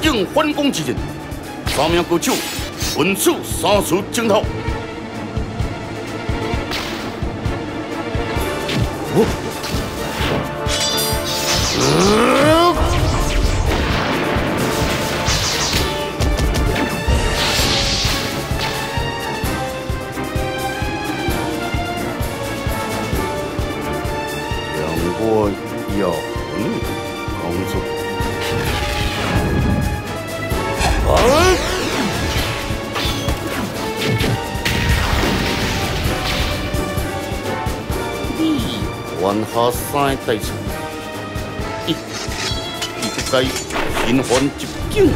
应反攻之人，三名高手分处三处征讨。我要工作。你犯下三大错，一不该频繁入境，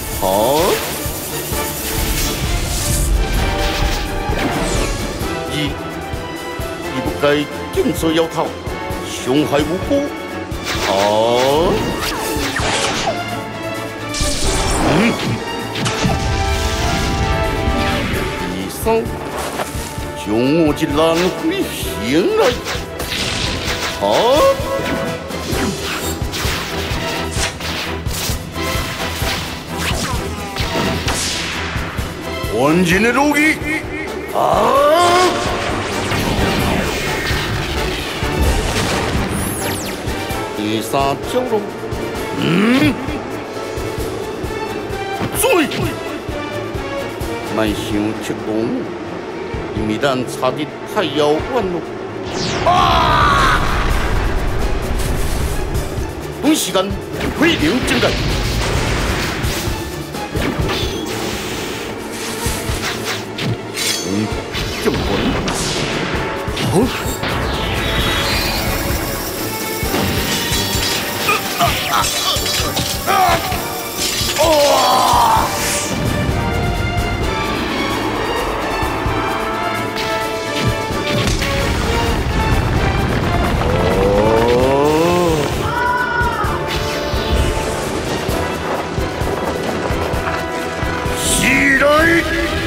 二不该紧做摇头。伤害无辜，第三，将我这烂鬼醒来，完全的奴役，第三条路，水，莫想出动，因为咱差得太遥远了。短时间飞流整改，这么稳，起来！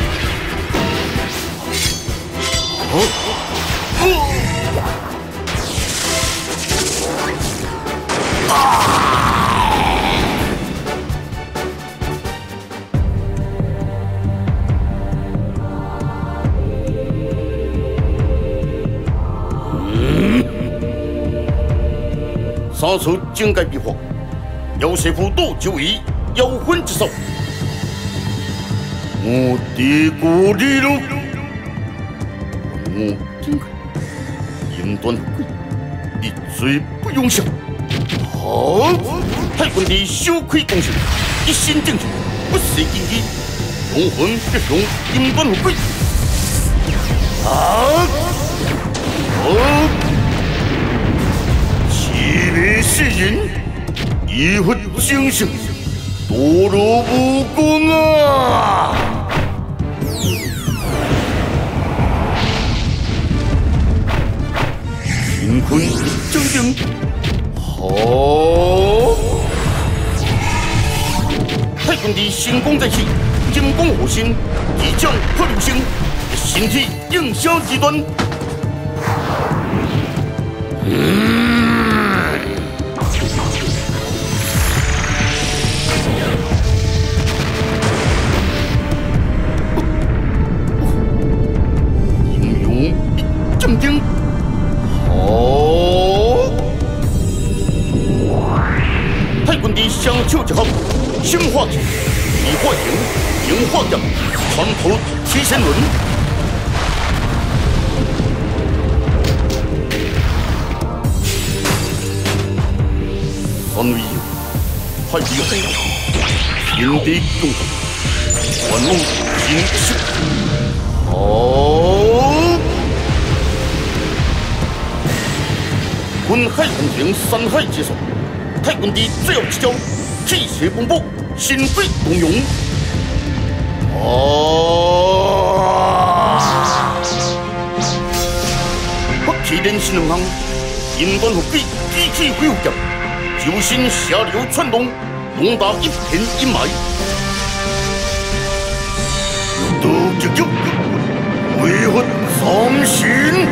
三处境界变化，姚师傅多就以妖魂之手，我敌国力路，我境界阴端鬼，你罪不容赦。太君的羞愧功勋，一心正直，不识禁忌，龙魂必雄，阴端鬼。欺骗世人，以佛精神，堕落无功啊！乾坤正正，太君的神功在起，金光火星，一将破流星，身体应消极端。正经，太君的双手结合，心化气，理化形，形化阳，穿透七仙轮。三位太厉害了，天地共同，万物尽收。魂海红尘，山海之首，太君的最后一招，气血蓬勃，心肺动容。不气连心两行，阴端伏笔，机器恢复剑，九星下流窜动，龙达一片阴霾。有道极有，为何三心？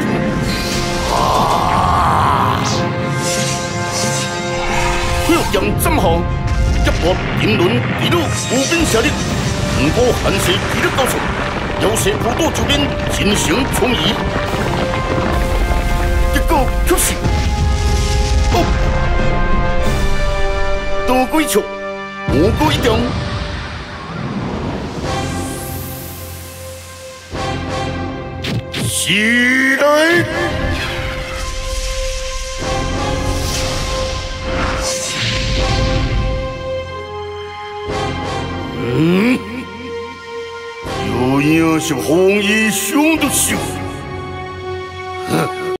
恢复剑斩下， 一搏点轮一路步兵下令，通过韩式体力高手，要塞普渡周边进行冲移。一个突袭，哦，多过一球，魔过一点。起来！有影是红衣兄的秀，哼！